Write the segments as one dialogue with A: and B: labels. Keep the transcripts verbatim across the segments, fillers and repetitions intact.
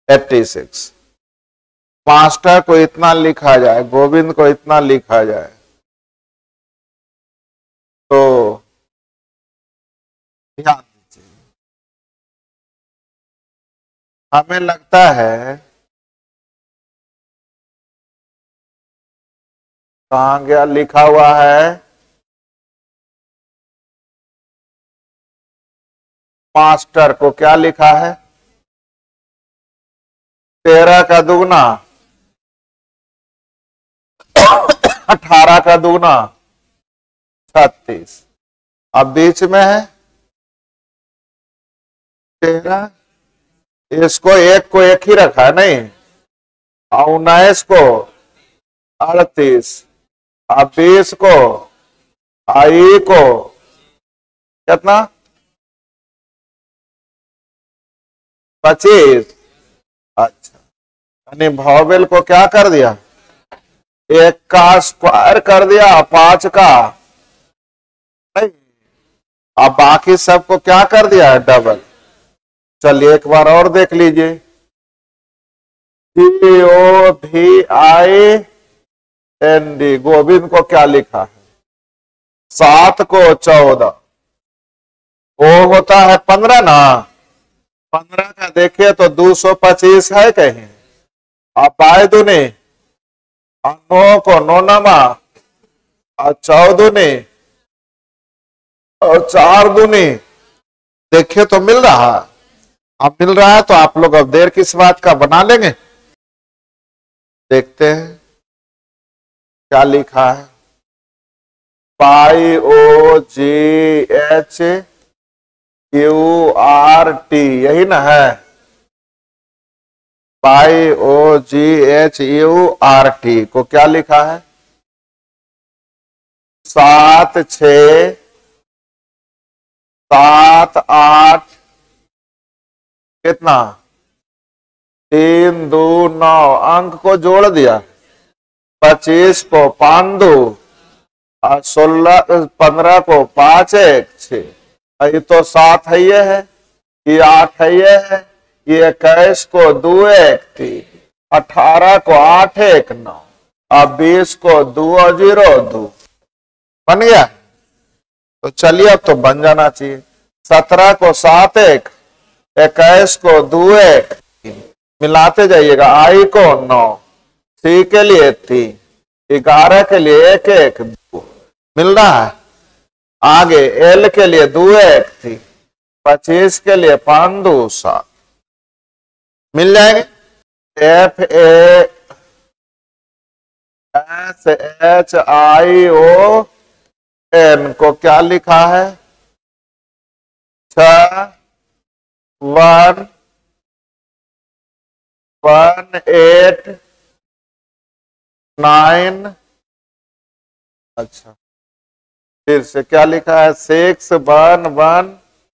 A: Eighty six. Master को इतना लिखा जाए, गोविंद को इतना लिखा जाए, तो ध्यान दीजिए। हमें लगता है, कहां गया, लिखा हुआ है मास्टर को क्या लिखा है, तेरह का दुगना अठारह का दुगना छत्तीस। अब बीच में है तेरह, इसको एक को एक ही रखा है नहीं, और उन्नीस को अड़तीस, अब बीस को, आई को कितना, पच्चीस। अच्छा, यानी भावेल को क्या कर दिया, एक का स्क्वायर कर दिया, पांच का नहीं, अब बाकी सबको क्या कर दिया है, डबल। चलिए एक बार और देख लीजिए, सी ओ भी आई एन डी, गोविंद को क्या लिखा है, सात को चौदह, वो होता है पंद्रह ना, पंद्रह का देखिए तो दो सौ पच्चीस है कहीं, अब बाय दुनी, और नौ को नौ नमा, और चौदुनी, और चार दुनी, देखिए तो मिल रहा है। अब मिल रहा है तो आप लोग अब देर किस बात का, बना लेंगे। देखते हैं क्या लिखा है, P O G H Q R T, यही ना है, P O G H U R T को क्या लिखा है, सात छ सात आठ कितना, तीन दो नौ, अंक को जोड़ दिया, पच्चीस को पांच दो, और सोलह पंद्रह को पांच एक छह, ये तो सात है, ये है, ये आठ है, ये है, ये इक्कीस को दो एक तीन, अठारह को आठ एक नौ, और बीस को दो जीरो दो, बन गया। तो चलिए अब तो बन जाना चाहिए, सत्रह को सात एक, इक्कीस को दो एक तीन, मिलाते जाइएगा, आई को नौ, सी के लिए तीन, ग्यारह के लिए एक एक दो, मिल रहा है। आगे एल के लिए दो एक तीन, पच्चीस के लिए पांच दो सात, मिल जाएंगे। F A S H I O N को क्या लिखा है, छ वन वन एट नाइन, अच्छा फिर से क्या लिखा है, six one one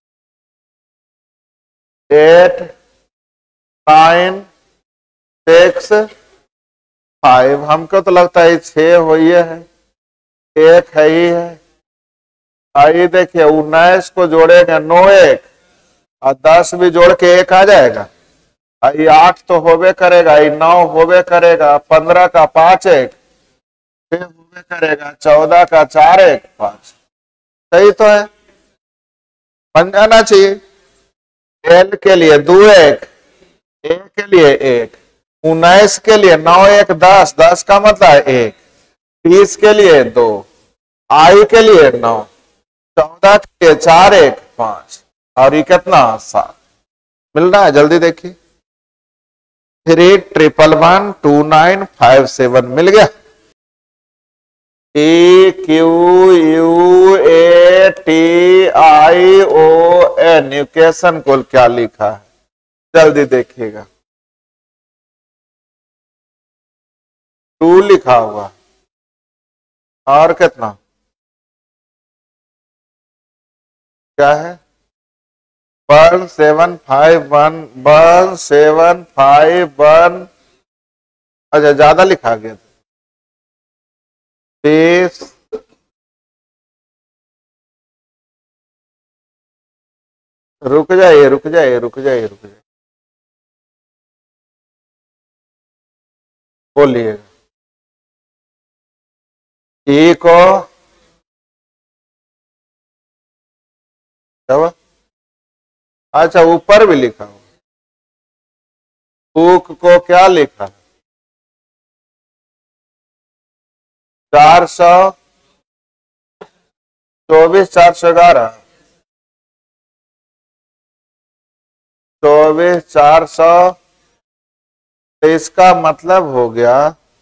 A: eight nine six five, हमको तो लगता है छह हो ही है, एक है ही है। आई देखिए उन्नीस को जोड़ेंगे नौ एक, और दस भी जोड़ के एक आ जाएगा, आई आठ तो होबे करेगा, आई नौ होबे करेगा, पंद्रह का पांच एक छह होबे करेगा, चौदह का चार एक पांच, सही तो है, बन जाना चाहिए। एल के लिए दो एक, ए के लिए एक, उन्नीस के लिए नौ एक दस, दस का मतलब है एक, बीस के लिए दो, आई के लिए नौ, चौदह के लिए चार एक पांच, और ये कितना सात, मिल रहा है, जल्दी देखिए, three triple one two nine five seven, मिल गया। E Q U A T I O N, equation को क्या लिखा है, जल्दी देखिएगा, टू लिखा हुआ, और कितना क्या है, one seven five one one seven five one, अच्छा ज्यादा लिखा गया था, बीस रुक जाइए रुक जाइए रुक जाइए रुक जाइए, बोलिएगा। ई को क्या, अच्छा ऊपर भी लिखा हुआ। ऊक को क्या लिखा, चार सौ चौबीस चार सौ ग्यारह चौबीस चार सौ। तो इसका मतलब हो गया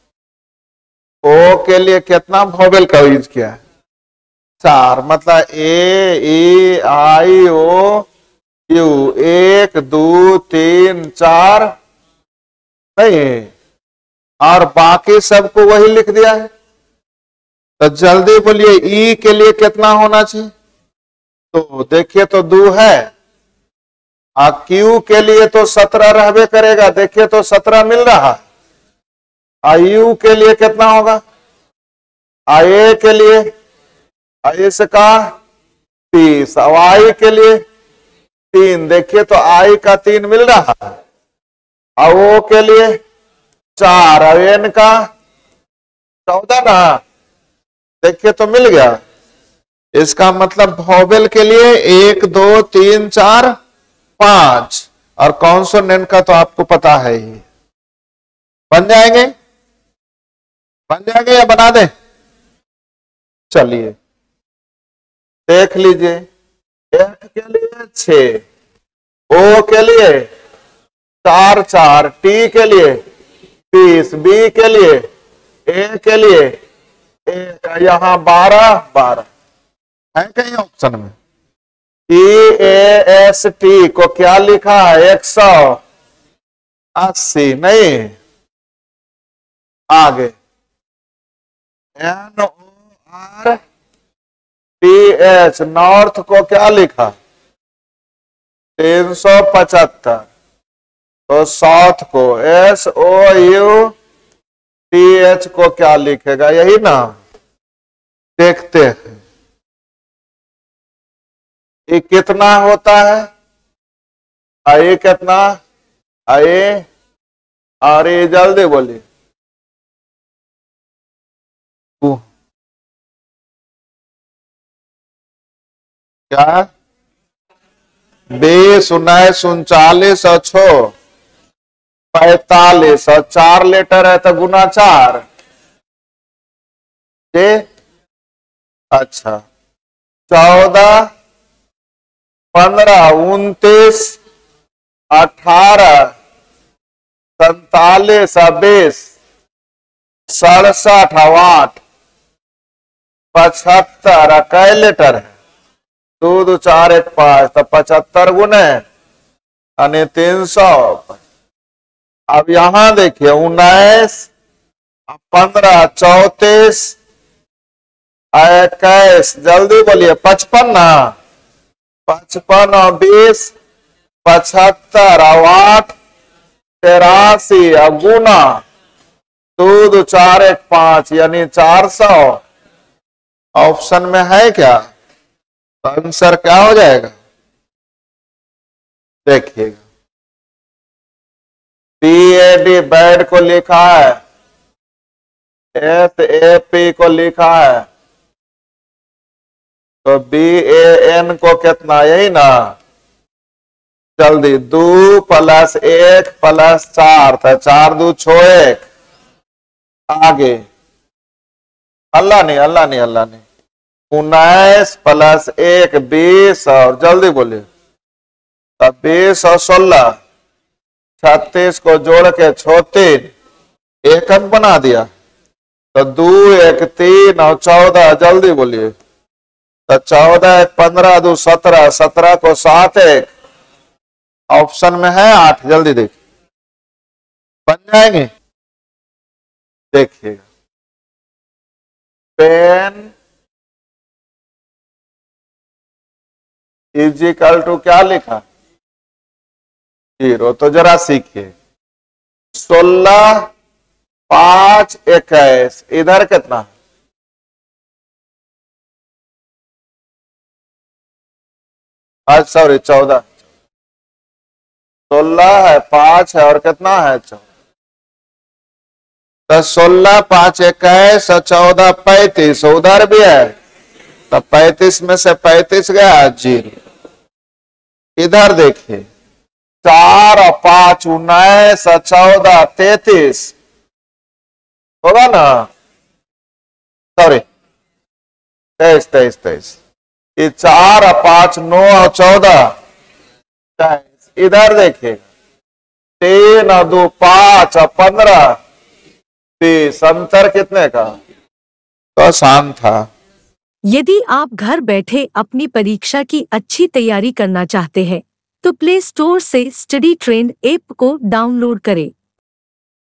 A: ओ के लिए कितना वोवेल का यूज किया है, चार। मतलब ए ई आई ओ यू, एक दो तीन चार नहीं, और बाकी सबको वही लिख दिया है। तो जल्दी बोलिए ई के लिए कितना होना चाहिए, तो देखिए तो दो है, और क्यू के लिए तो सत्रह रहबे करेगा, देखिए तो सत्रह मिल रहा है। आयु के लिए कितना होगा, आए के लिए आई से का तीस, और आई के लिए तीन, देखिए तो आई का तीन मिल रहा है, और ओ के लिए चार, और एन का चौदह ना, देखिए तो मिल गया। इसका मतलब वोवेल के लिए एक दो तीन चार पांच, और कॉन्सोनेंट का तो आपको पता है ही। बन जाएंगे, बन जाएंगे या बना दें, चलिए देख लीजिए। एफ के लिए छह, ओ के लिए चार चार, टी के लिए तीस, बी के लिए ए के लिए एक, यहां बारह बारह है कहीं ऑप्शन में। ई ए एस टी को क्या लिखा है, एक सौ अस्सी नहीं, आगे N O R T H, north को क्या लिखा, तीन सौ पचहत्तर। तो साउथ को S O U T H को क्या लिखेगा, यही ना, देखते हैं ये कितना होता है। आइए कितना, आइए, और ये जल्दी बोलिए, क्या, बीस उन्नीस उनचालीस और छो पैतालीस, और चार लेटर है तो गुना चार, ये अच्छा चौदह पंद्रह उनतीस अठारह सैतालीस बीस सड़सठ आठ पचहत्तर, कै लेटर है, दो दो चार एक पांच, तो पचहत्तर गुने यानी तीन सौ। अब यहां देखिए उन्नीस पंद्रह चौतीस इक्कीस, जल्दी बोलिए, पचपन ना, पचपन और बीस पचहत्तर, और आठ तिरासी, और गुना दो दो चार एक पांच यानी चार सौ। ऑप्शन में है क्या, आंसर क्या हो जाएगा, देखिएगा। बी ए डी बैड को लिखा है, एस ए पी को लिखा है, तो बी ए एन को कितना, यही ना, जल्दी दो प्लस एक प्लस चार, तो चार दो छो एक, आगे अल्लाह नहीं अल्लाह नहीं अल्लाह नहीं, उन्नीस प्लस एक बीस, और जल्दी बोलिए, तब बीस और सोलह छत्तीस को जोड़ के छोतीन, एक अंक बना दिया, तो दो एक तीन और चौदह, जल्दी बोलिए, तो चौदह एक पंद्रह दो सत्रह, सत्रह को सात एक, ऑप्शन में है आठ, जल्दी देखिए, बन जाएंगे, देखिएगा। पेन इजिकल टू क्या लिखा, जीरो, तो जरा सीखिए। सोलह पांच इक्कीस, इधर कितना, आज सॉरी चौदह, सोलह है पांच है और कितना है चौदह, तो सोलह पांच इक्कीस और चौदह पैंतीस, उधर भी है तो पैंतीस में से पैंतीस गया जीरो। इधर देखिए चार और पांच उन्नीस और चौदह तैतीस होगा ना, सॉरी तेईस तेईस तेईस। ये चार और पांच नौ और चौदह तेईस। इधर देखिए तीन और दो पांच और पंद्रह बीस। अंतर कितने का? तो आसान था।
B: यदि आप घर बैठे अपनी परीक्षा की अच्छी तैयारी करना चाहते हैं तो प्ले स्टोर से स्टडी ट्रेंड ऐप को डाउनलोड करें।